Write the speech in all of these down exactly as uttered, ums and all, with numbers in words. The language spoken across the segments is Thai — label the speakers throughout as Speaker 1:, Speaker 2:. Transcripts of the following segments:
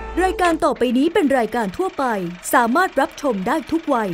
Speaker 1: รายการต่อไปนี้เป็นรายการทั่วไปสามารถรับชมได้ทุกวัย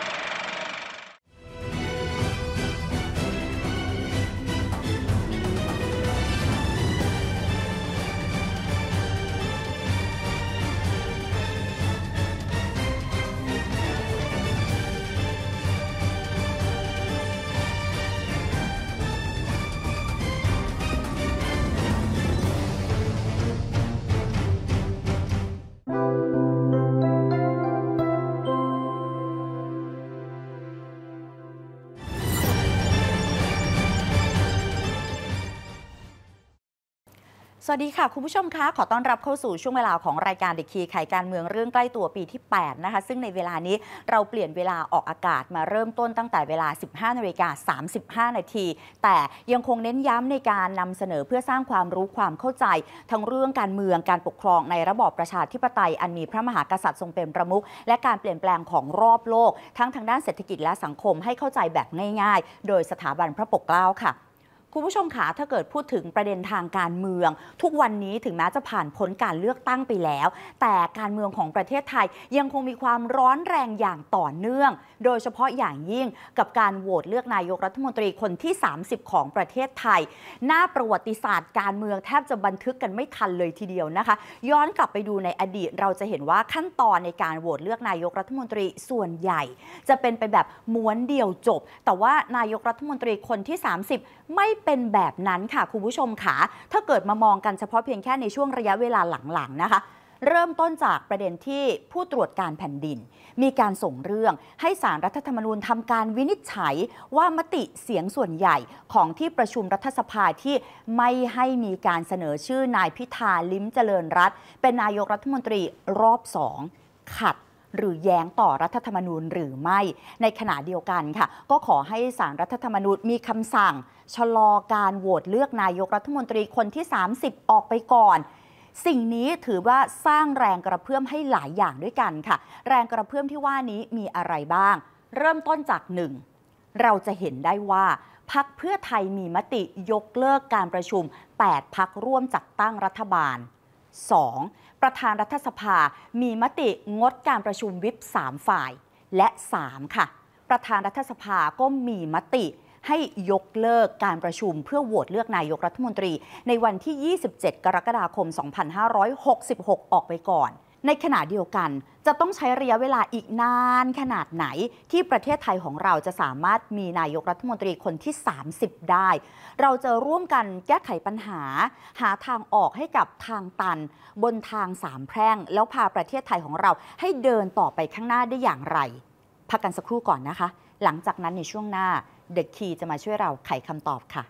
Speaker 2: สวัสดีค่ะคุณผู้ชมคะขอต้อนรับเข้าสู่ช่วงเวลาของรายการ The Key ไขการเมืองเรื่องใกล้ตัวปีที่แปดนะคะซึ่งในเวลานี้เราเปลี่ยนเวลาออกอากาศมาเริ่มต้นตั้งแต่เวลา สิบห้านาฬิกาสามสิบห้านาทีแต่ยังคงเน้นย้ำในการนำเสนอเพื่อสร้างความรู้ความเข้าใจทั้งเรื่องการเมืองการปกครองในระบอบประชาธิปไตยอันมีพระมหากษัตริย์ทรงเป็นประมุขและการเปลี่ยนแปลงของรอบโลกทั้งทางด้านเศรษฐกิจและสังคมให้เข้าใจแบบง่ายๆโดยสถาบันพระปกเกล้าค่ะคุณผู้ชมคะถ้าเกิดพูดถึงประเด็นทางการเมืองทุกวันนี้ถึงแม้จะผ่านพ้นการเลือกตั้งไปแล้วแต่การเมืองของประเทศไทยยังคงมีความร้อนแรงอย่างต่อเนื่องโดยเฉพาะอย่างยิ่งกับการโหวตเลือกนายกรัฐมนตรีคนที่สามสิบของประเทศไทยหน้าประวัติศาสตร์การเมืองแทบจะบันทึกกันไม่ทันเลยทีเดียวนะคะย้อนกลับไปดูในอดีตเราจะเห็นว่าขั้นตอนในการโหวตเลือกนายกรัฐมนตรีส่วนใหญ่จะเป็นไปแบบม้วนเดียวจบแต่ว่านายกรัฐมนตรีคนที่สามสิบไม่เป็นแบบนั้นค่ะคุณผู้ชมค่ะถ้าเกิดมามองกันเฉพาะเพียงแค่ในช่วงระยะเวลาหลังๆนะคะเริ่มต้นจากประเด็นที่ผู้ตรวจการแผ่นดินมีการส่งเรื่องให้ศาลรัฐธรรมนูญทำการวินิจฉัยว่ามติเสียงส่วนใหญ่ของที่ประชุมรัฐสภาที่ไม่ให้มีการเสนอชื่อนายพิธาลิ้มเจริญรัตน์เป็นนายกรัฐมนตรีรอบสองขัดหรือแย้งต่อรัฐธรรมนูญหรือไม่ในขณะเดียวกันค่ะก็ขอให้ศาลรัฐธรรมนูญมีคำสั่งชะลอการโหวตเลือกนายกรัฐมนตรีคนที่สามสิบออกไปก่อนสิ่งนี้ถือว่าสร้างแรงกระเพื่อมให้หลายอย่างด้วยกันค่ะแรงกระเพื่อมที่ว่านี้มีอะไรบ้างเริ่มต้นจากหนึ่งเราจะเห็นได้ว่าพรรคเพื่อไทยมีมติยกเลิกการประชุมแปดพรรคร่วมจัดตั้งรัฐบาล สอง. ประธานรัฐสภามีมติงดการประชุมวิปสามฝ่ายและสามค่ะประธานรัฐสภาก็มีมติให้ยกเลิกการประชุมเพื่อโหวตเลือกนายกรัฐมนตรีในวันที่ยี่สิบเจ็ดกรกฎาคมสองพันห้าร้อยหกสิบหกออกไปก่อนในขณะเดียวกันจะต้องใช้ระยะเวลาอีกนานขนาดไหนที่ประเทศไทยของเราจะสามารถมีนายกรัฐมนตรีคนที่สามสิบได้เราจะร่วมกันแก้ไขปัญหาหาทางออกให้กับทางตันบนทางสามแพร่งแล้วพาประเทศไทยของเราให้เดินต่อไปข้างหน้าได้อย่างไรพักกันสักครู่ก่อนนะคะหลังจากนั้นในช่วงหน้าเดอะคีย์จะมาช่วยเราไขคำตอบค่ะ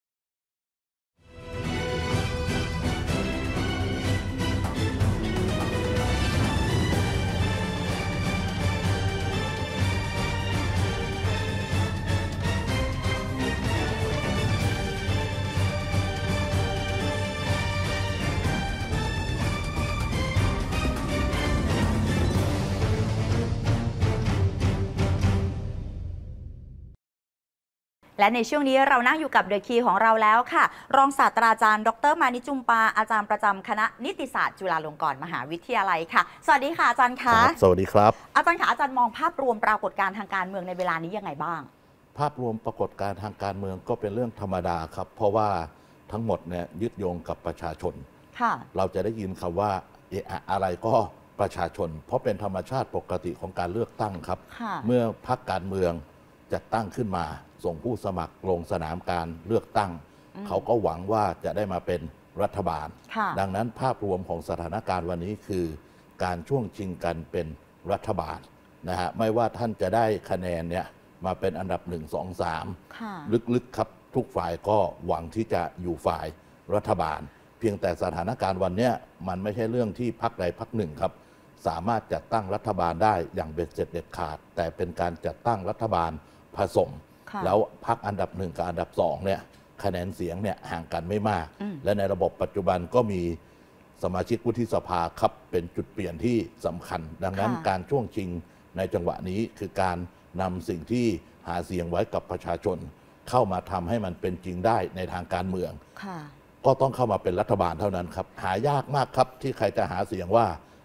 Speaker 2: และในช่วงนี้เรานั่งอยู่กับเดอะคีย์ของเราแล้วค่ะรองศาสตราจารย์ดรมานิจุมปาอาจารย์ประจำคณะนิติศาสตร์จุฬาลงกรณ์มหาวิทยาลัยค่ะสวัสดีค่ะอาจารย์คะ
Speaker 3: สวัสดีครับ
Speaker 2: อาจารย์คะอาจารย์มองภาพรวมปรากฏการณ์ทางการเมืองในเวลานี้ยังไงบ้าง
Speaker 3: ภาพรวมปรากฏการณ์ทางการเมืองก็เป็นเรื่องธรรมดาครับเพราะว่าทั้งหมดเนี่ยยึดโยงกับประชาชนเราจะได้ยินคำว่าเอะอะไรก็ประชาชนเพราะเป็นธรรมชาติปกติของการเลือกตั้งครับเมื่อพรรคการเมืองจัดตั้งขึ้นมาส่งผู้สมัครลงสนามการเลือกตั้งเขาก็หวังว่าจะได้มาเป็นรัฐบาลดังนั้นภาพรวมของสถานการณ์วันนี้คือการช่วงชิงกันเป็นรัฐบาลนะฮะไม่ว่าท่านจะได้คะแนนเนี่ยมาเป็นอันดับหนึ่ง สอง สามลึกๆครับทุกฝ่ายก็หวังที่จะอยู่ฝ่ายรัฐบาลเพียงแต่สถานการณ์วันนี้มันไม่ใช่เรื่องที่พรรคใดพรรคหนึ่งครับสามารถจัดตั้งรัฐบาลได้อย่างเบ็ดเสร็จเด็ดขาดแต่เป็นการจัดตั้งรัฐบาลผสมแล้วพรรคอันดับหนึ่งกับอันดับสองเนี่ยคะแนนเสียงเนี่ยห่างกันไม่มากและในระบบปัจจุบันก็มีสมาชิกวุฒิสภาครับเป็นจุดเปลี่ยนที่สำคัญดังนั้นการช่วงชิงในจังหวะนี้คือการนำสิ่งที่หาเสียงไว้กับประชาชนเข้ามาทำให้มันเป็นจริงได้ในทางการเมืองก็ต้องเข้ามาเป็นรัฐบาลเท่านั้นครับหายากมากครับที่ใครจะหาเสียงว่า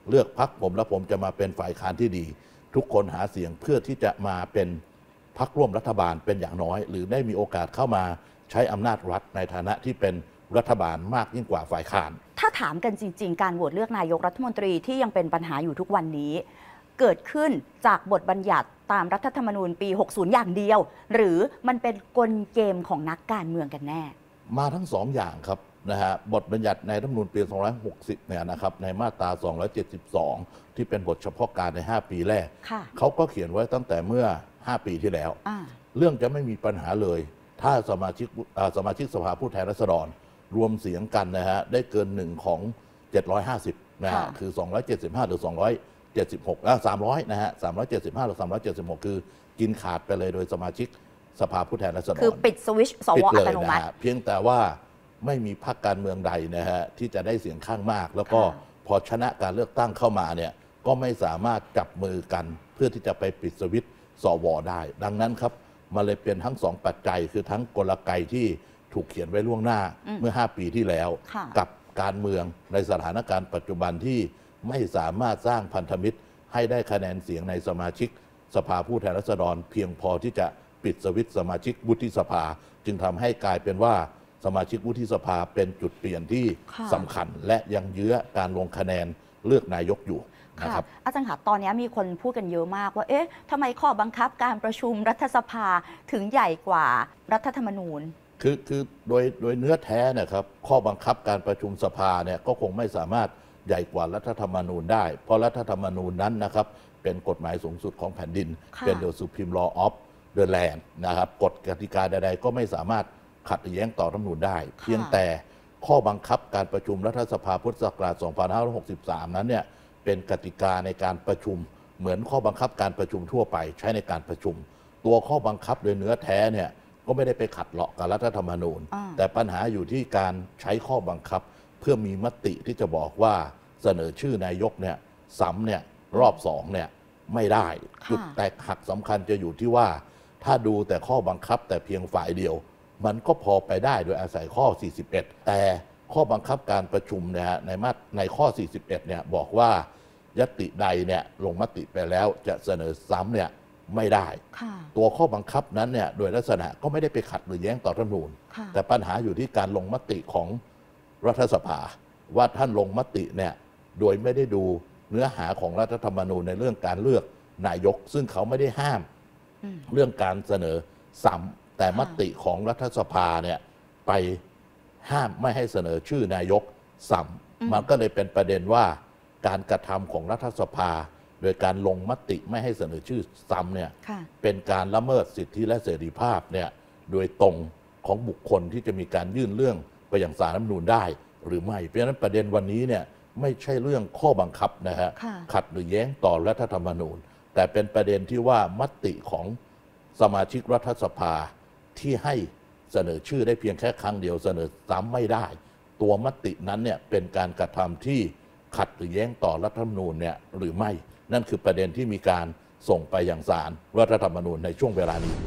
Speaker 3: เลือกพรรคผมแล้วผมจะมาเป็นฝ่ายค้านที่ดี ทุกคนหาเสียงเพื่อที่จะมาเป็นพรรคร่วมรัฐบาลเป็นอย่างน้อย หรือได้มีโอกาสเข้ามาใช้อำนาจรัฐในฐานะที่เป็นรัฐบาลมากยิ่งกว่าฝ่ายค้าน
Speaker 2: ถ้าถามกันจริงๆการโหวตเลือกนายกรัฐมนตรีที่ยังเป็นปัญหาอยู่ทุกวันนี้เกิดขึ้นจากบทบัญญัติตามรัฐธรรมนูญปี หกสิบ อย่างเดียวหรือมันเป็นกลเกมของนักการเมืองกันแน่
Speaker 3: มาทั้งสองอย่างครับนะฮะบทบัญญัติในรัฐธรรมนูญปี สองร้อยหกสิบ เนี่ยนะครับในมาตรา สองร้อยเจ็ดสิบสอง ที่เป็นบทเฉพาะการใน ห้า ปีแรกเขาก็เขียนไว้ตั้งแต่เมื่อ ห้า ปีที่แล้วเรื่องจะไม่มีปัญหาเลยถ้าสมาชิกสมาชิกสภาผู้แทนราษฎรรวมเสียงกันนะฮะได้เกินหนึ่งของเจ็ดร้อยห้าสิบนะฮะคือสองร้อยเจ็ดสิบห้าหรือสองร้อยเจ็ดสิบหกแล้วสามร้อยนะฮะสามร้อยเจ็ดสิบห้าหรือสามร้อยเจ็ดสิบหกคือกินขาดไปเลยโดยสมาชิกสภาผู้แทนราษฎร
Speaker 2: คือปิดสวิตช์สวอัตโนมัติ
Speaker 3: เพียงแต่ว่าไม่มีพรรคการเมืองใดนะฮะที่จะได้เสียงข้างมากแล้วก็พอชนะการเลือกตั้งเข้ามาเนี่ยก็ไม่สามารถจับมือกันเพื่อที่จะไปปิดสวิตช์สวได้ดังนั้นครับมันเลยเป็นทั้งสองปัจจัยคือทั้งกลไกที่ถูกเขียนไว้ล่วงหน้าเมื่อห้าปีที่แล้วกับการเมืองในสถานการณ์ปัจจุบันที่ไม่สามารถสร้างพันธมิตรให้ได้คะแนนเสียงในสมาชิกสภาผู้แทนราษฎรเพียงพอที่จะปิดสวิตช์สมาชิกวุฒิสภาจึงทำให้กลายเป็นว่าสมาชิกวุฒิสภาเป็นจุดเปลี่ยนที่สำคัญและยังเยื้อการลงคะแนนเลือกนายกอยู่นะครับ
Speaker 2: อาจารย์คะตอนนี้มีคนพูดกันเยอะมากว่าเอ๊ะทำไมข้อบังคับการประชุมรัฐสภาถึงใหญ่กว่ารัฐธรรมนูญ
Speaker 3: คือคือโดยโดยเนื้อแท้นะครับข้อบังคับการประชุมสภาเนี่ยก็คงไม่สามารถใหญ่กว่ารัฐธรรมนูญได้เพราะรัฐธรรมนูญนั้นนะครับเป็นกฎหมายสูงสุดของแผ่นดินเป็น The Supreme Law of the Land นะครับกฎกติกาใดๆก็ไม่สามารถขัดแย้งต่อรัฐธรรมนูญได้เพียงแต่ข้อบังคับการประชุมรัฐสภาพุทธศักราช สองพันห้าร้อยหกสิบสาม นั้นเนี่ยเป็นกติกาในการประชุมเหมือนข้อบังคับการประชุมทั่วไปใช้ในการประชุมตัวข้อบังคับโดยเนื้อแท้เนี่ยก็ไม่ได้ไปขัดหลอกกับรัฐธรรมนูญแต่ปัญหาอยู่ที่การใช้ข้อบังคับเพื่อมีมติที่จะบอกว่าเสนอชื่อนายกเนี่ยซ้ำเนี่ยรอบสองเนี่ยไม่ได้จุดแตกหักสำคัญจะอยู่ที่ว่าถ้าดูแต่ข้อบังคับแต่เพียงฝ่ายเดียวมันก็พอไปได้โดยอาศัยข้อ สี่สิบเอ็ด แต่ข้อบังคับการประชุมเนี่ยในมาตราในข้อ สี่สิบเอ็ด เนี่ยบอกว่ายติใดเนี่ยลงมติไปแล้วจะเสนอซ้ำเนี่ยไม่ได้ตัวข้อบังคับนั้นเนี่ยโดยลักษณะก็ไม่ได้ไปขัดหรือแย้งต่อรัฐธรรมนูญแต่ปัญหาอยู่ที่การลงมติของรัฐสภาว่าท่านลงมติเนี่ยโดยไม่ได้ดูเนื้อหาของรัฐธรรมนูญในเรื่องการเลือกนายกซึ่งเขาไม่ได้ห้ามเรื่องการเสนอซ้ำแต่มติของรัฐสภาเนี่ยไปห้ามไม่ให้เสนอชื่อนายกซ้ำมันก็เลยเป็นประเด็นว่าการกระทำของรัฐสภาโดยการลงมติไม่ให้เสนอชื่อซ้ำเนี่ยเป็นการละเมิดสิทธิและเสรีภาพเนี่ยโดยตรงของบุคคลที่จะมีการยื่นเรื่องไปยังศาลรัฐธรรมนูญได้หรือไม่เพราะฉะนั้นประเด็นวันนี้เนี่ยไม่ใช่เรื่องข้อบังคับนะฮะขัดหรือแย้งต่อรัฐธรรมนูญแต่เป็นประเด็นที่ว่ามติของสมาชิกรัฐสภาที่ให้เสนอชื่อได้เพียงแค่ครั้งเดียวเสนอซ้ำไม่ได้ตัวมตินั้นเนี่ยเป็นการกระทำที่ขัดหรือแย้งต่อรัฐธรรมนูญเนี่ยหรือไม่นั่นคือประเด็นที่มีการส่งไปยังศาลรัฐธรรมนูญในช่วงเวลานี้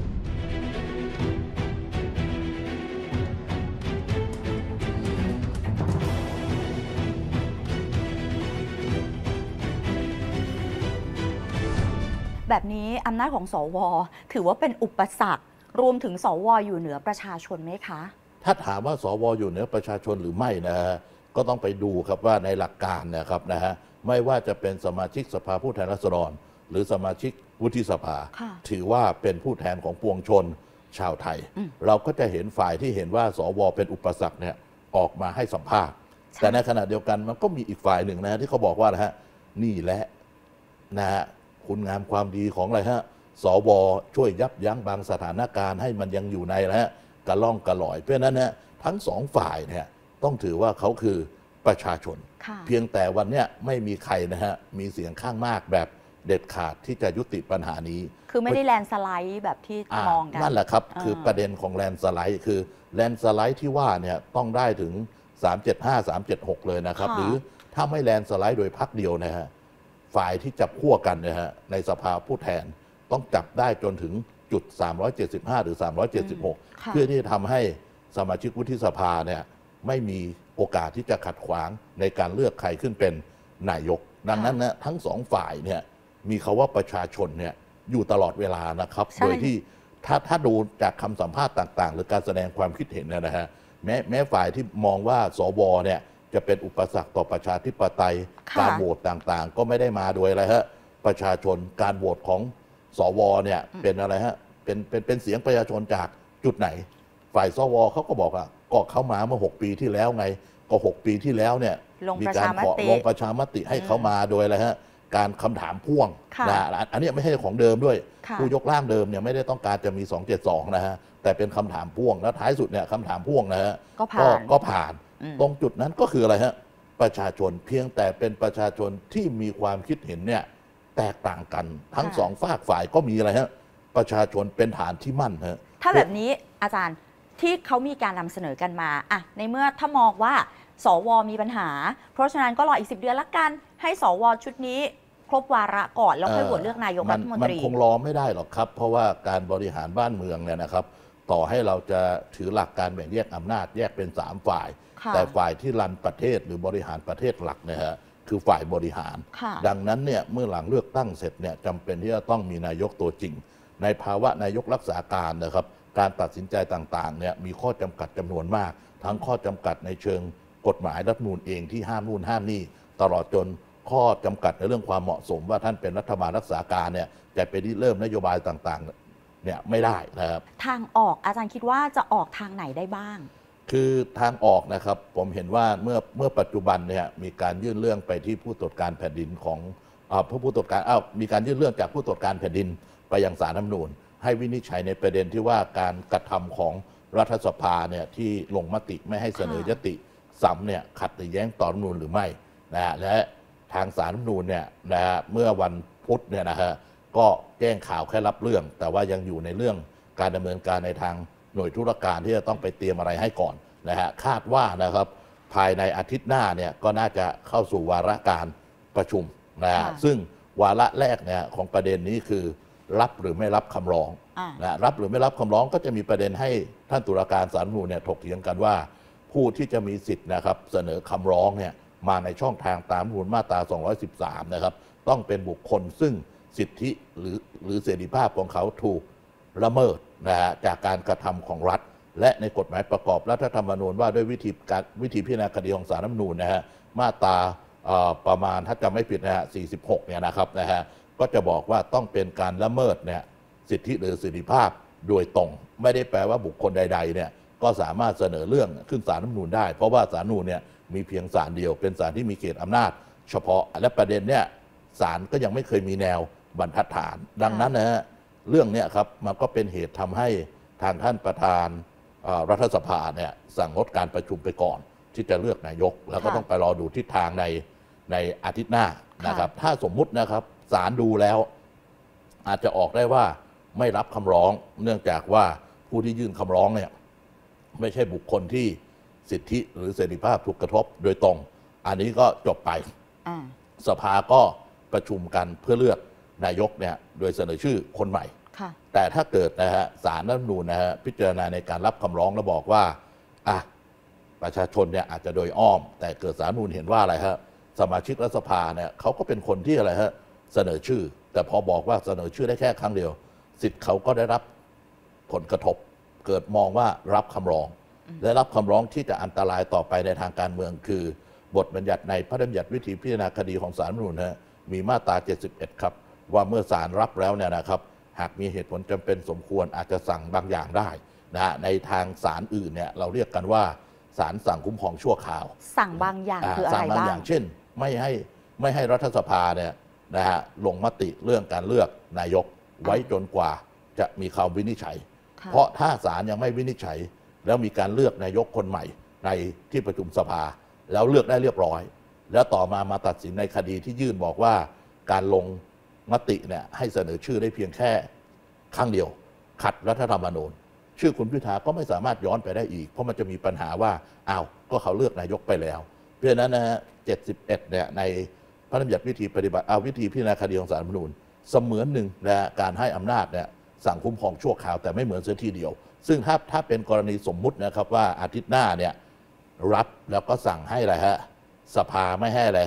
Speaker 2: แบบนี้อำนาจของสวถือว่าเป็นอุปสรรครวมถึงสวอยู่เหนือประชาชนไหมคะ
Speaker 3: ถ้าถามว่าสวอยู่เหนือประชาชนหรือไม่นะฮะก็ต้องไปดูครับว่าในหลักการนะครับนะฮะไม่ว่าจะเป็นสมาชิกสภาผู้แทนราษฎรหรือสมาชิกวุฒิสภาถือว่าเป็นผู้แทนของปวงชนชาวไทยเราก็จะเห็นฝ่ายที่เห็นว่าสวเป็นอุปสรรคเนี่ยออกมาให้สัมภาษณ์แต่ในขณะเดียวกันมันก็มีอีกฝ่ายหนึ่งนะที่เขาบอกว่านะฮะนี่แหละนะฮะคุณงามความดีของอะไรฮะสวช่วยยับยั้งบางสถานการณ์ให้มันยังอยู่ในนะฮะกระล่องกระลอยเพราะนั้นนะทั้งสองฝ่ายเนี่ยต้องถือว่าเขาคือประชาชนเพียงแต่วันนี้ไม่มีใครนะฮะมีเสียงข้างมากแบบเด็ดขาดที่จะยุติปัญหานี้
Speaker 2: คือไม่ได้แลนสไลด์แบบที่มองกัน
Speaker 3: นั่นแหละครับคือประเด็นของแลนสไลด์คือแลนสไลด์ที่ว่าเนี่ยต้องได้ถึงสามเจ็ดห้า สามเจ็ดหกเลยนะครับหรือถ้าไม่แลนสไลด์โดยพรรคเดียวนะฮะฝ่ายที่จับขั้วกันนะฮะในสภาผู้แทนต้องจับได้จนถึงจุดสามร้อยเจ็ดสิบห้าหรือสามร้อยเจ็ดสิบหกเพื่อที่จะทำให้สมาชิกวุฒิสภาเนี่ยไม่มีโอกาสที่จะขัดขวางในการเลือกใครขึ้นเป็นนายกดังนั้นนะทั้งสองฝ่ายเนี่ยมีคาว่าประชาชนเนี่ยอยู่ตลอดเวลานะครับโดยที่ถ้าถ้าดูจากคำสัมภาษณ์ต่างๆหรือการแสดงความคิดเห็นนะฮะแม้แม้ฝ่ายที่มองว่าสวเนี่ยจะเป็นอุปสรรคต่อประชาธิปไตยการโหวตต่างๆก็ไม่ได้มาโดยอะไรฮะประชาชนการโหวตของสวเนี่ยเป็นอะไรฮะเป็นเป็นเป็นเสียงประชาชนจากจุดไหนฝ่ายสวเขาก็บอกอ่ะก็เข้ามาเมื่อหกปีที่แล้วไงก็หกปีที่แล้วเนี่ยมีการขอลงประชามติให้เขามาโดยอะไรฮะการคำถามพ่วงนะอันนี้ไม่ใช่ของเดิมด้วยผู้ยกร่างเดิมเนี่ยไม่ได้ต้องการจะมีสองเจ็ดสองนะฮะแต่เป็นคำถามพ่วงแล้วท้ายสุดเนี่ยคำถามพ่วงนะฮะ
Speaker 2: ก็ผ่าน
Speaker 3: ก็ผ่านตรงจุดนั้นก็คืออะไรฮะประชาชนเพียงแต่เป็นประชาชนที่มีความคิดเห็นเนี่ยแตกต่างกันทั้งสองฝากฝ่ายก็มีอะไรฮะประชาชนเป็นฐานที่มั่นฮะ
Speaker 2: ถ้าแบบนี้อาจารย์ที่เขามีการนำเสนอกันมาอ่ะในเมื่อถ้ามองว่าสวมีปัญหาเพราะฉะนั้นก็รออีกสิบเดือนละกันให้สวชุดนี้ครบวาระก่อนแล้วค่อยโหวตเลือกนายกรัฐมนตรี
Speaker 3: มันคงรอไม่ได้หรอกครับเพราะว่าการบริหารบ้านเมืองเนี่ยนะครับต่อให้เราจะถือหลักการแบ่งแยกอำนาจแยกเป็นสามฝ่ายแต่ฝ่ายที่รันประเทศหรือบริหารประเทศหลักเนี่ยฮะคือฝ่ายบริหารดังนั้นเนี่ยเมื่อหลังเลือกตั้งเสร็จเนี่ยจำเป็นที่จะต้องมีนายกตัวจริงในภาวะนายกรักษาการนะครับการตัดสินใจต่างๆเนี่ยมีข้อจำกัดจำนวนมากทั้งข้อจำกัดในเชิงกฎหมายรัฐธรรมนูญเองที่ห้ามนู่นห้ามนี่ตลอดจนข้อจำกัดในเรื่องความเหมาะสมว่าท่านเป็นรัฐบาลรักษาการเนี่ยจะไปริเริ่มนโยบายต่างๆเนี่ยไม่ได้นะครับ
Speaker 2: ทางออกอาจารย์คิดว่าจะออกทางไหนได้บ้าง
Speaker 3: คือทางออกนะครับผมเห็นว่าเมื่อเมื่อปัจจุบันเนี่ยมีการยื่นเรื่องไปที่ผู้ตรวจการแผ่นดินของผู้ผู้ตรวจการอ้าวมีการยื่นเรื่องจากผู้ตรวจการแผ่นดินไปยังศาลรัฐธรรมนูญให้วินิจฉัยในประเด็นที่ว่าการกระทำของรัฐสภาเนี่ยที่ลงมติไม่ให้เสนอยติซ้ำเนี่ยขัดหรือแย้งต่อรัฐธรรมนูญหรือไม่นะฮะและทางศาลรัฐธรรมนูญเนี่ยนะฮะเมื่อวันพุธเนี่ยนะฮะก็แจ้งข่าวแค่รับเรื่องแต่ว่ายังอยู่ในเรื่องการดำเนินการในทางหน่วยธุรการที่จะต้องไปเตรียมอะไรให้ก่อนนะฮะคาดว่านะครับภายในอาทิตย์หน้าเนี่ยก็น่าจะเข้าสู่วาระการประชุมนะฮะซึ่งวาระแรกเนี่ยของประเด็นนี้คือรับหรือไม่รับคำร้องนะรับหรือไม่รับคำร้องก็จะมีประเด็นให้ท่านตุลาการศาลรัฐธรรมนูญเนี่ยถกเถียงกันว่าผู้ที่จะมีสิทธิ์นะครับเสนอคำร้องเนี่ยมาในช่องทางตามรัฐธรรมนูญมาตราสองร้อยสิบสามนะครับต้องเป็นบุคคลซึ่งสิทธิหรือหรือเสรีภาพของเขาถูกละเมิดนะฮะจากการกระทำของรัฐและในกฎหมายประกอบรัฐธรรมนูญว่าด้วยวิธีการวิธีพิจารณาคดีของศาลรัฐธรรมนูญนะฮะมาตราประมาณถ้าจำไม่ผิดนะฮะสี่สิบหกเนี่ยนะครับนะฮะก็จะบอกว่าต้องเป็นการละเมิดเนี่ยสิทธิหรือเสรีภาพโดยตรงไม่ได้แปลว่าบุคคลใดๆเนี่ยก็สามารถเสนอเรื่องขึ้นศาลรัฐธรรมนูญได้เพราะว่าศาลรัฐธรรมนูญเนี่ยมีเพียงศาลเดียวเป็นศาลที่มีเขตอำนาจเฉพาะและประเด็นเนี่ยศาลก็ยังไม่เคยมีแนวบรรทัดฐานดังนั้นนะฮะเรื่องนี้ครับมันก็เป็นเหตุทำให้ทางท่านประธานรัฐสภาเนี่ยสั่งงดการประชุมไปก่อนที่จะเลือกนายกแล้วก็ต้องไปรอดูทิศทางในในอาทิตย์หน้านะครับถ้าสมมุตินะครับศาลดูแล้วอาจจะออกได้ว่าไม่รับคำร้องเนื่องจากว่าผู้ที่ยื่นคำร้องเนี่ยไม่ใช่บุคคลที่สิทธิหรือเสรีภาพถูกกระทบโดยตรงอันนี้ก็จบไปสภาก็ประชุมกันเพื่อเลือกนายกเนี่ยโดยเสนอชื่อคนใหม่แต่ถ้าเกิดนะฮะศาลรัฐธรรมนูญนะฮะพิจารณาในการรับคำร้องแล้วบอกว่าอ่ะประชาชนเนี่ยอาจจะโดยอ้อมแต่เกิดศาลรัฐธรรมนูญเห็นว่าอะไรฮะสมาชิกรัฐสภาเนี่ยเขาก็เป็นคนที่อะไรฮะเสนอชื่อแต่พอบอกว่าเสนอชื่อได้แค่ครั้งเดียวสิทธิ์เขาก็ได้รับผลกระทบเกิดมองว่ารับคำร้องและรับคำร้องที่จะอันตรายต่อไปในทางการเมืองคือบทบัญญัติในพระราชบัญญัติวิธีพิจารณาคดีของศาลรัฐธรรมนูญนะมีมาตราเจ็ดสิบเอ็ดครับว่าเมื่อศาลรับแล้วเนี่ยนะครับหากมีเหตุผลจำเป็นสมควรอาจจะสั่งบางอย่างได้นะในทางศาลอื่นเนี่ยเราเรียกกันว่าศาลสั่งคุ้มครองชั่วคราว
Speaker 2: สั่งบางอย่างคืออะไรบ้างอย่าง
Speaker 3: เช่นไม่ให้ไม่ให้รัฐสภาเนี่ยนะฮะลงมติเรื่องการเลือกนายกไว้จนกว่าจะมีคำวินิจฉัยเพราะถ้าศาลยังไม่วินิจฉัยแล้วมีการเลือกนายกคนใหม่ในที่ประชุมสภาแล้วเลือกได้เรียบร้อยแล้วต่อมามาตัดสินในคดีที่ยื่นบอกว่าการลงมติเนี่ยให้เสนอชื่อได้เพียงแค่ครั้งเดียวขัดรัฐธรรมนูญชื่อคุณพิธาก็ไม่สามารถย้อนไปได้อีกเพราะมันจะมีปัญหาว่าอ้าวก็เขาเลือกนายกไปแล้วเพราะฉะนั้นนะฮะเจ็ดสิบเอ็ดเนี่ยในพระราชบัญญัติวิธีปฏิบัติเอาวิธีพิจารณาคดีของศาลรัฐธรรมนูญเสมือนหนึ่งนะการให้อำนาจเนี่ยสั่งคุ้มครองชั่วคราวแต่ไม่เหมือนเสียทีเดียวซึ่งถ้าถ้าเป็นกรณีสมมุตินะครับว่าอาทิตย์หน้าเนี่ยรับแล้วก็สั่งให้อะไรฮะสภาไม่ให้อะไรฮะ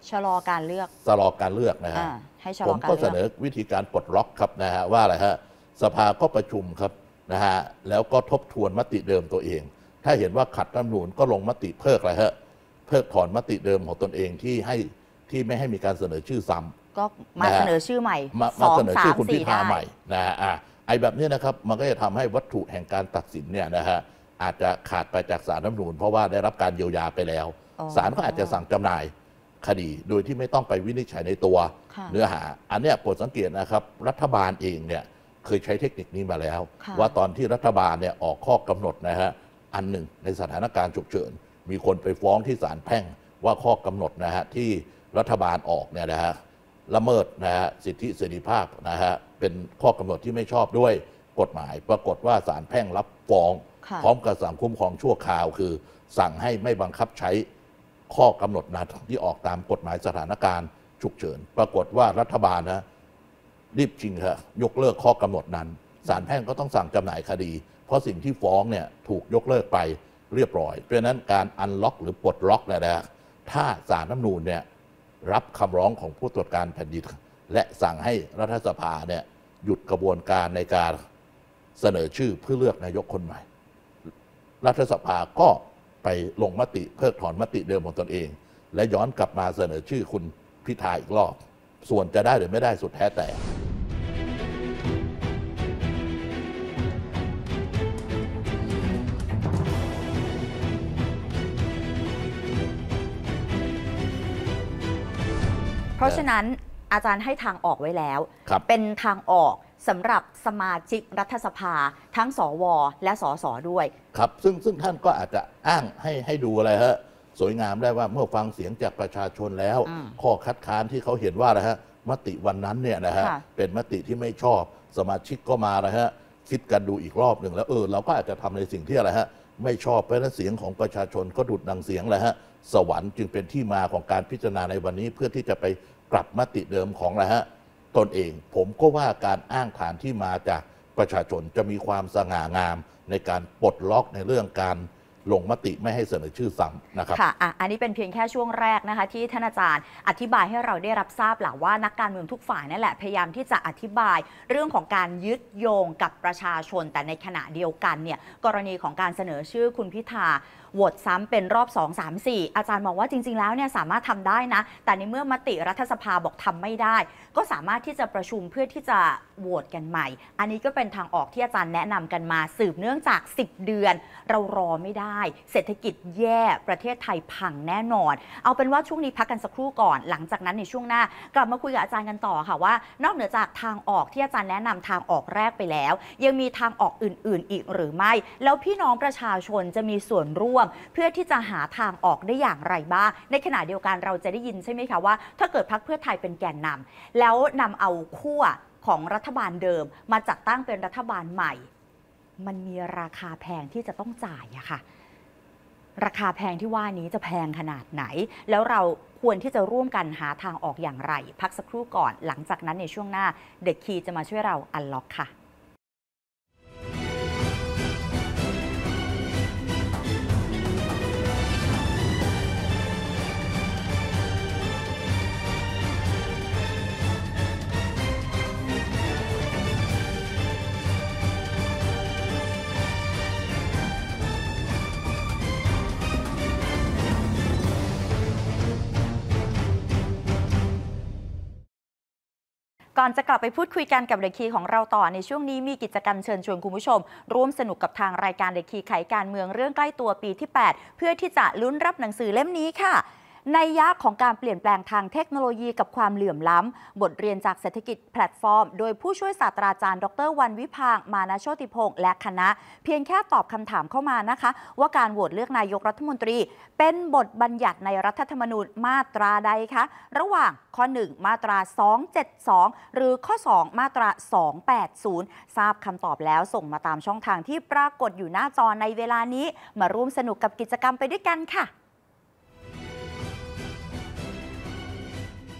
Speaker 2: ชะลอการเลือก
Speaker 3: ชะลอการเลือกนะฮะ
Speaker 2: ให้ชะล
Speaker 3: ผม
Speaker 2: อการ
Speaker 3: ก็เสนอวิธีการปลดล็อกครับนะฮะว่าอะไรฮะสภาก็ประชุมครับนะฮะแล้วก็ทบทวนมติเดิมตัวเองถ้าเห็นว่าขัดรัฐธรรมนูญก็ลงมติเพิกอะไรฮะเพิกถอนมติเดิมของตนเองที่ให้ที่ไม่ให้มีการเสนอชื่อซ้ำ
Speaker 2: ก็มาเสนอชื่อใหม่
Speaker 3: มาเสนอชื่อคุณพิธาใหม่นะฮะไอ้แบบนี้นะครับมันก็จะทำให้วัตถุแห่งการตัดสินเนี่ยนะฮะอาจจะขาดไปจากศาลรัฐธรรมนูญเพราะว่าได้รับการเยียวยาไปแล้วศาลก็อาจจะสั่งจำหน่ายคดีโดยที่ไม่ต้องไปวินิจฉัยในตัวเนื้อหาอันนี้โปรดสังเกตนะครับรัฐบาลเองเนี่ยเคยใช้เทคนิคนี้มาแล้วว่าตอนที่รัฐบาลเนี่ยออกข้อกำหนดนะฮะอันหนึ่งในสถานการณ์ฉุกเฉินมีคนไปฟ้องที่ศาลแพ่งว่าข้อกำหนดนะฮะที่รัฐบาลออกเนี่ยนะฮะละเมิดนะฮะสิทธิเสรีภาพนะฮะเป็นข้อกำหนดที่ไม่ชอบด้วยกฎหมายปรากฏว่าศาลแพ่งรับฟ้องพร้อมกับสั่งคุ้มครองชั่วคราวคือสั่งให้ไม่บังคับใช้ข้อกำหนดนั้นที่ออกตามกฎหมายสถานการณ์ฉุกเฉินปรากฏว่ารัฐบาลนะรีบจริงครับยกเลิกข้อกำหนดนั้นศาลแพ่งก็ต้องสั่งจำหน่ายคดีเพราะสิ่งที่ฟ้องเนี่ยถูกยกเลิกไปเรียบร้อยเพราะฉะนั้นการอันล็อกหรือปลดล็อกเนี่ยนะถ้าศาลรัฐธรรมนูญเนี่ยรับคำร้องของผู้ตรวจการแผ่นดินและสั่งให้รัฐสภาเนี่ยหยุดกระบวนการในการเสนอชื่อเพื่อเลือกนายกคนใหม่รัฐสภาก็ไปลงมติเพิกถอนมติเดิมของตนเองและย้อนกลับมาเสนอชื่อคุณพิธาอีกรอบส่วนจะได้หรือไม่ได้สุดแท้แต่
Speaker 2: เพราะฉะนั้นอาจารย์ให้ทางออกไว้แล้วเป็นทางออกสำหรับสมาชิกรัฐสภาทั้งสวและสสด้วย
Speaker 3: ครับซึ่งซึ่งท่านก็อาจจะอ้างให้ให้ดูอะไรฮะสวยงามได้ว่าเมื่อฟังเสียงจากประชาชนแล้วข้อคัดค้านที่เขาเห็นว่านะฮะมติวันนั้นเนี่ยนะฮะเป็นมติที่ไม่ชอบสมาชิกก็มานะฮะคิดกันดูอีกรอบหนึ่งแล้วเออเราก็อาจจะทำในสิ่งที่อะไรฮะไม่ชอบเพราะนั้นเสียงของประชาชนก็ดุดดังเสียงแหละฮะสวรรค์จึงเป็นที่มาของการพิจารณาในวันนี้เพื่อที่จะไปกลับมติเดิมของอะไรฮะตนเองผมก็ว่าการอ้างฐานที่มาจากประชาชนจะมีความสง่างามในการปลดล็อกในเรื่องการลงมติไม่ให้เสนอชื่อซ้ำนะครับ
Speaker 2: ค่ะอ่ะอันนี้เป็นเพียงแค่ช่วงแรกนะคะที่ท่านอาจารย์อธิบายให้เราได้รับทราบแหละว่านักการเมืองทุกฝ่ายนั่นแหละพยายามที่จะอธิบายเรื่องของการยึดโยงกับประชาชนแต่ในขณะเดียวกันเนี่ยกรณีของการเสนอชื่อคุณพิธาโหวตซ้ำเป็นรอบสอง สาม สี่อาจารย์มองว่าจริงๆแล้วเนี่ยสามารถทำได้นะแต่ในเมื่อมติรัฐสภาบอกทำไม่ได้ก็สามารถที่จะประชุมเพื่อที่จะโหวตกันใหม่อันนี้ก็เป็นทางออกที่อาจารย์แนะนำกันมาสืบเนื่องจากสิบเดือนเรารอไม่ได้เศรษฐกิจแย่ประเทศไทยพังแน่นอนเอาเป็นว่าช่วงนี้พักกันสักครู่ก่อนหลังจากนั้นในช่วงหน้ากลับมาคุยกับอาจารย์กันต่อค่ะว่านอกเหนือจากทางออกที่อาจารย์แนะนำทางออกแรกไปแล้วยังมีทางออกอื่นๆอีกหรือไม่แล้วพี่น้องประชาชนจะมีส่วนร่วมเพื่อที่จะหาทางออกได้อย่างไรบ้างในขณะเดียวกันเราจะได้ยินใช่ไหมคะว่าถ้าเกิดพรรคเพื่อไทยเป็นแกนนำแล้วนำเอาขั้วของรัฐบาลเดิมมาจัดตั้งเป็นรัฐบาลใหม่มันมีราคาแพงที่จะต้องจ่ายอะค่ะราคาแพงที่ว่านี้จะแพงขนาดไหนแล้วเราควรที่จะร่วมกันหาทางออกอย่างไรพักสักครู่ก่อนหลังจากนั้นในช่วงหน้าเด็กคีจะมาช่วยเราอันล็อกค่ะก่อนจะกลับไปพูดคุยกันกับเด็กคีของเราต่อในช่วงนี้มีกิจกรรมเชิญชวนคุณผู้ชมร่วมสนุกกับทางรายการเด็กคีไขการเมืองเรื่องใกล้ตัวปีที่แปดเพื่อที่จะลุ้นรับหนังสือเล่มนี้ค่ะนัยยะของการเปลี่ยนแปลงทางเทคโนโลยีกับความเหลื่อมล้ำบทเรียนจากเศรษฐกิจแพลตฟอร์มโดยผู้ช่วยศาสตราจารย์ดรวันวิพางค์มานะโชติพงษ์และคณะเพียงแค่ตอบคำถามเข้ามานะคะว่าการโหวตเลือกนายกรัฐมนตรีเป็นบทบัญญัติในรัฐธรรมนูญมาตราใดคะระหว่างข้อหนึ่งมาตราสองร้อยเจ็ดสิบสองหรือข้อสองมาตราสองร้อยแปดสิบทราบคำตอบแล้วส่งมาตามช่องทางที่ปรากฏอยู่หน้าจอในเวลานี้มาร่วมสนุกกับกิจกรรมไปด้วยกันค่ะ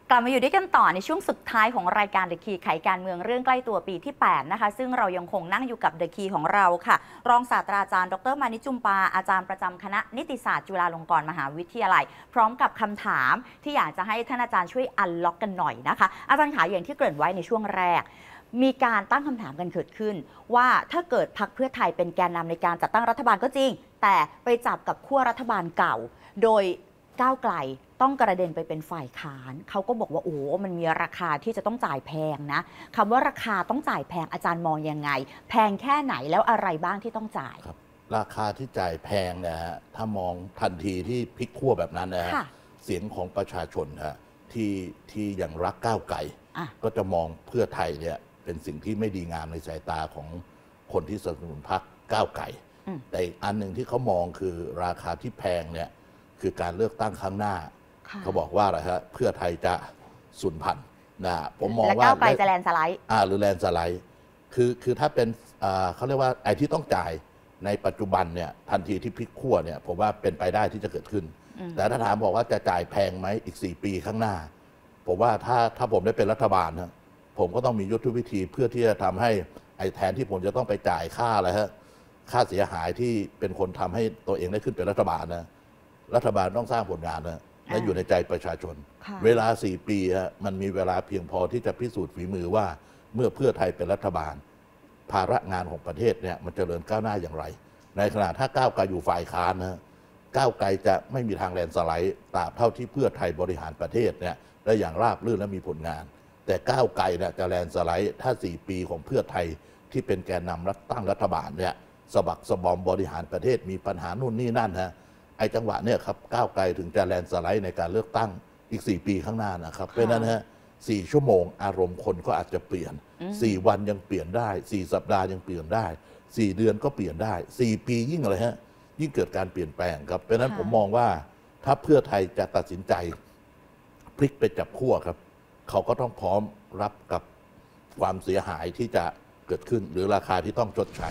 Speaker 2: กลับมาอยู่ด้วยกันต่อในช่วงสุดท้ายของรายการ The Key ไขการเมืองเรื่องใกล้ตัวปีที่แปดนะคะซึ่งเรายังคงนั่งอยู่กับ The Key ของเราค่ะรองศาสตราจารย์ดรมานิจจุมปาอาจารย์ประจำคณะนิติศาสตร์จุฬาลงกรณ์มหาวิทยาลัยพร้อมกับคำถามที่อยากจะให้ท่านอาจารย์ช่วยอันล็อกกันหน่อยนะคะอาจารย์ขาอย่างที่เกริ่นไว้ในช่วงแรกมีการตั้งคำถามกันเกิดขึ้นว่าถ้าเกิดพรรคเพื่อไทยเป็นแกนนำในการจัดตั้งรัฐบาลก็จริงแต่ไปจับกับขั้วรัฐบาลเก่าโดยก้าวไกลต้องกระเด็นไปเป็นฝ่ายค้านเขาก็บอกว่าโอ้มันมีราคาที่จะต้องจ่ายแพงนะคำว่าราคาต้องจ่ายแพงอาจารย์มองยังไงแพงแค่ไหนแล้วอะไรบ้างที่ต้องจ่าย
Speaker 3: ครับราคาที่จ่ายแพงนะฮะถ้ามองทันทีที่พลิกขั้วแบบนั้นนะฮะเสียงของประชาชนฮะที่ที่ยังรักก้าวไกลก็จะมองเพื่อไทยเนี่ยเป็นสิ่งที่ไม่ดีงามในสายตาของคนที่สนับสนุนพรรคก้าวไกลแต่อีกอันหนึ่งที่เขามองคือราคาที่แพงเนี่ยคือการเลือกตั้งครั้งหน้าเขาบอกว่าอะไรฮะเพื่อไทยจะสูญพันธุ์นะผมมองว่า
Speaker 2: ก้าวไกลจะแลนสไลด์
Speaker 3: อ่าหรือแลนสไลด์คือคือถ้าเป็นอ่าเขาเรียกว่าไอ้ที่ต้องจ่ายในปัจจุบันเนี่ยทันทีที่พลิกขั้วเนี่ยผมว่าเป็นไปได้ที่จะเกิดขึ้นแต่ถ้าถามบอกว่าจะจ่ายแพงไหมอีกสี่ปีข้างหน้าผมว่าถ้าถ้าผมได้เป็นรัฐบาลนะผมก็ต้องมียุทธวิธีเพื่อที่จะทำให้ไอ้แทนที่ผมจะต้องไปจ่ายค่าอะไรฮะค่าเสียหายที่เป็นคนทำให้ตัวเองได้ขึ้นเป็นรัฐบาลนะรัฐบาลต้องสร้างผลงานนะและอยู่ในใจประชาชนเวลาสี่ปีฮะมันมีเวลาเพียงพอที่จะพิสูจน์ฝีมือว่าเมื่อเพื่อไทยเป็นรัฐบาลภาระงานของประเทศเนี่ยมันจเจริญก้าวหน้าอย่างไรในขณะถ้าก้าวไกลอยู่ฝ่ายค้านนะก้าวไกลจะไม่มีทางแลนสไลด์ตราบเท่าที่เพื่อไทยบริหารประเทศเนี่ยได้อย่างราบรื่นและมีผลงานแต่ก้าวไกลเนี่ยจะแลนสไลด์ถ้าสี่ปีของเพื่อไทยที่เป็นแกนนำรัฐตั้งรัฐบาลเนี่ยสะบักสะบอมบริหารประเทศมีปัญหานู่นนี่นั่นฮะไอ้จังหวะเนี่ยครับก้าวไกลถึงจะแลนสไลด์ในการเลือกตั้งอีกสี่ปีข้างหน้านะครับเพราะนั้นฮะสี่ชั่วโมงอารมณ์คนก็อาจจะเปลี่ยนสี่วันยังเปลี่ยนได้สี่สัปดาห์ยังเปลี่ยนได้สี่เดือนก็เปลี่ยนได้สี่ปียิ่งอะไรฮะยิ่งเกิดการเปลี่ยนแปลงครับเพราะนั้นผมมองว่าถ้าเพื่อไทยจะตัดสินใจพลิกไปจับขั้วครับเขาก็ต้องพร้อมรับกับความเสียหายที่จะเกิดขึ้นหรือราคาที่ต้องชดใช้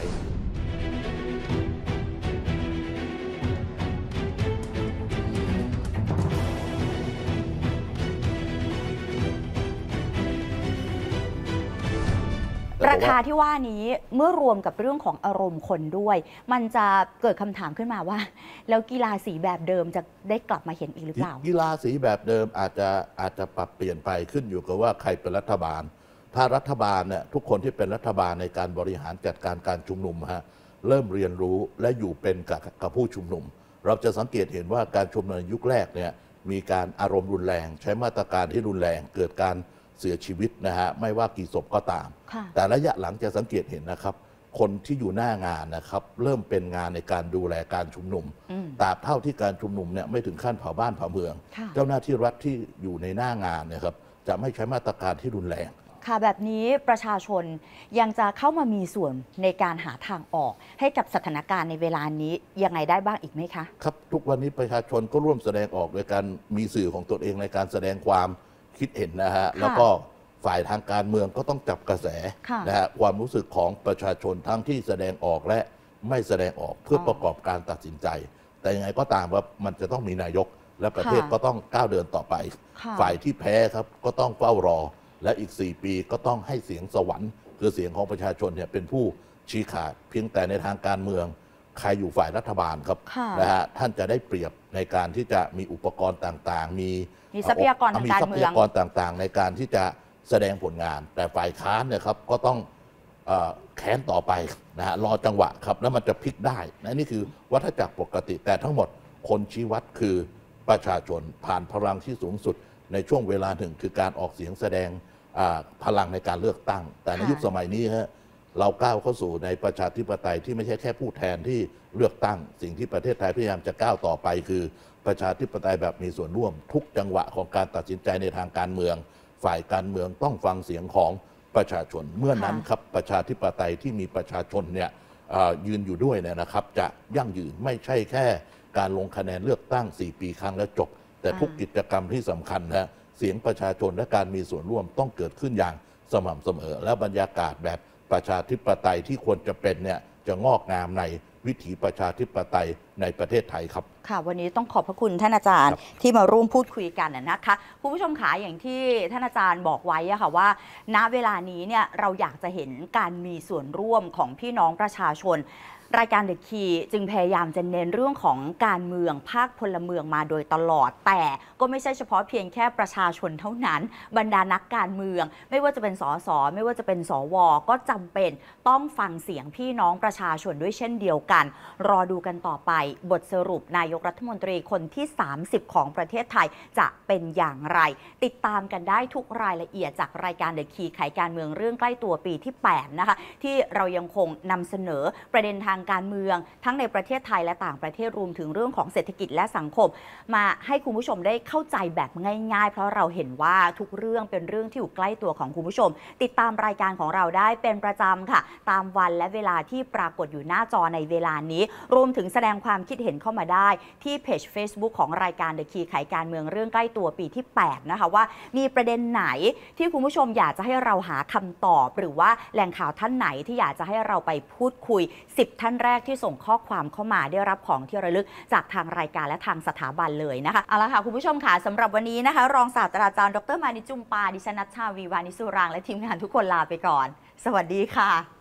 Speaker 2: ราคาที่ว่านี้เมื่อรวมกับเรื่องของอารมณ์คนด้วยมันจะเกิดคำถามขึ้นมาว่าแล้วกีฬาสีแบบเดิมจะได้กลับมาเห็นอีกหรือเปล่า
Speaker 3: กีฬาสีแบบเดิมอาจจะอาจจะปรับเปลี่ยนไปขึ้นอยู่กับว่าใครเป็นรัฐบาลถ้ารัฐบาลเนี่ยทุกคนที่เป็นรัฐบาลในการบริหารจัดการการชุมนุมฮะเริ่มเรียนรู้และอยู่เป็นกับกับผู้ชุมนุมเราจะสังเกตเห็นว่าการชุมนุมในยุคแรกเนี่ยมีการอารมณ์รุนแรงใช้มาตรการที่รุนแรงเกิดการเสียชีวิตนะฮะไม่ว่ากี่ศพก็ตามแต่ระยะหลังจะสังเกตเห็นนะครับคนที่อยู่หน้างานนะครับเริ่มเป็นงานในการดูแลการชุมนุมตราบเท่าที่การชุมนุมเนี่ยไม่ถึงขั้นเผาบ้านเผาเมืองเจ้าหน้าที่รัฐที่อยู่ในหน้างานเนี่ยครับจะไม่ใช้มาตรการที่รุนแรง
Speaker 2: ค่ะแบบนี้ประชาชนยังจะเข้ามามีส่วนในการหาทางออกให้กับสถานการณ์ในเวลานี้ยังไงได้บ้างอีกไหมคะ
Speaker 3: ครับทุกวันนี้ประชาชนก็ร่วมแสดงออกโดยการมีสื่อของตนเองในการแสดงความคิดเห็นนะฮะแล้วก็ฝ่ายทางการเมืองก็ต้องจับกระแสนะฮะความรู้สึกของประชาชนทั้งที่แสดงออกและไม่แสดงออกเพื่อประกอบการตัดสินใจ แต่ยังไงก็ตามว่ามันจะต้องมีนายกและประเทศก็ต้องก้าวเดินต่อไปฝ่ายที่แพ้ครับก็ต้องเฝ้ารอและอีกสี่ปีก็ต้องให้เสียงสวรรค์คือเสียงของประชาชนเนี่ยเป็นผู้ชี้ขาดเพียงแต่ในทางการเมืองใครอยู่ฝ่ายรัฐบาลครับนะฮะท่านจะได้เปรียบในการที่จะมีอุปกรณ์ต่างๆมี
Speaker 2: มีทรัพยากรทางการเมืองมีทรัพยากร
Speaker 3: ต่างๆในการที่จะแสดงผลงานแต่ฝ่ายค้านเนี่ยครับก็ต้องแค้นต่อไปนะฮะรอจังหวะครับแล้วมันจะพลิกได้นะนี่คือวัฏจักรปกติแต่ทั้งหมดคนชี้วัดคือประชาชนผ่านพลังที่สูงสุดในช่วงเวลาหนึ่งคือการออกเสียงแสดงพลังในการเลือกตั้งแต่ในยุคสมัยนี้ฮะเราก้าวเข้าสู่ในประชาธิปไตยที่ไม่ใช่แค่ผู้แทนที่เลือกตั้งสิ่งที่ประเทศไทยพยายามจะก้าวต่อไปคือประชาธิปไตยแบบมีส่วนร่วมทุกจังหวะของการตัดสินใจในทางการเมืองฝ่ายการเมืองต้องฟังเสียงของประชาชนเมื่อนั้นครับประชาธิปไตยที่มีประชาชนเนี่ยยืนอยู่ด้วยเนี่ยนะครับจะยั่งยืนไม่ใช่แค่การลงคะแนนเลือกตั้งสี่ปีครั้งแล้วจบแต่ทุกกิจกรรมที่สำคัญนะเสียงประชาชนและการมีส่วนร่วมต้องเกิดขึ้นอย่างสม่ำเสมอและบรรยากาศแบบประชาธิปไตยที่ควรจะเป็นเนี่ยจะงอกงามในวิถีประชาธิปไตยในประเทศไทยครับ
Speaker 2: ค่ะวันนี้ต้องขอบพระคุณท่านอาจารย์ที่มาร่วมพูดคุยกันนะคะคุณผู้ชมขาอย่างที่ท่านอาจารย์บอกไว้อะค่ะว่าณเวลานี้เนี่ยเราอยากจะเห็นการมีส่วนร่วมของพี่น้องประชาชนรายการ The Key จึงพยายามจะเน้นเรื่องของการเมืองภาคพลเมืองมาโดยตลอดแต่ก็ไม่ใช่เฉพาะเพียงแค่ประชาชนเท่านั้นบรรดานักการเมืองไม่ว่าจะเป็นสสไม่ว่าจะเป็นสวก็จำเป็นต้องฟังเสียงพี่น้องประชาชนด้วยเช่นเดียวกันรอดูกันต่อไปบทสรุปนายกรัฐมนตรีคนที่สามสิบของประเทศไทยจะเป็นอย่างไรติดตามกันได้ทุกรายละเอียดจากรายการ The Key ไขการเมืองเรื่องใกล้ตัวปีที่แปดนะคะที่เรายังคงนำเสนอประเด็นทางการเมืองทั้งในประเทศไทยและต่างประเทศรวมถึงเรื่องของเศรษฐกิจและสังคมมาให้คุณผู้ชมได้เข้าใจแบบง่ายๆเพราะเราเห็นว่าทุกเรื่องเป็นเรื่องที่อยู่ใกล้ตัวของคุณผู้ชมติดตามรายการของเราได้เป็นประจำค่ะตามวันและเวลาที่ปรากฏอยู่หน้าจอในเวลานี้รวมถึงแสดงความคิดเห็นเข้ามาได้ที่เพจ Facebook ของรายการ The Key ไขการเมืองเรื่องใกล้ตัวปีที่แปดนะคะว่ามีประเด็นไหนที่คุณผู้ชมอยากจะให้เราหาคำตอบหรือว่าแหล่งข่าวท่านไหนที่อยากจะให้เราไปพูดคุยสิบท่านแรกที่ส่งข้อความเข้ามาได้รับของที่ระลึกจากทางรายการและทางสถาบันเลยนะคะเอาละค่ะคุณผู้ชมค่ะสำหรับวันนี้นะคะรองศาสตราจารย์ดรมานิจจุมปาดิฉันนัชชาวีวานิสุรางและทีมงานทุกคนลาไปก่อนสวัสดีค่ะ